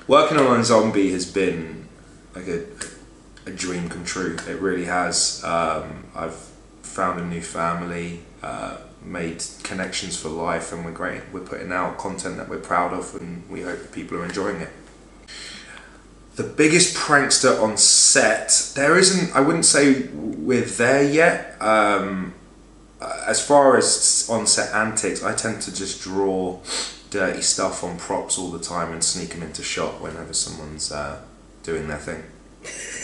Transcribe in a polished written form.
Working on iZombie has been like a dream come true. It really has. I've found a new family, made connections for life, and we're putting out content that we're proud of, and we hope that people are enjoying it. The biggest prankster on set, there isn't, I wouldn't say we're there yet. As far as on set antics, I tend to just draw dirty stuff on props all the time and sneak them into shot whenever someone's doing their thing.